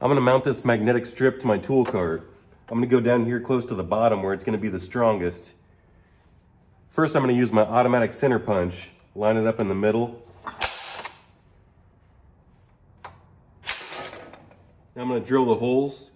I'm gonna mount this magnetic strip to my tool cart. I'm gonna go down here close to the bottom where it's gonna be the strongest. First, I'm gonna use my automatic center punch, line it up in the middle. Now I'm gonna drill the holes.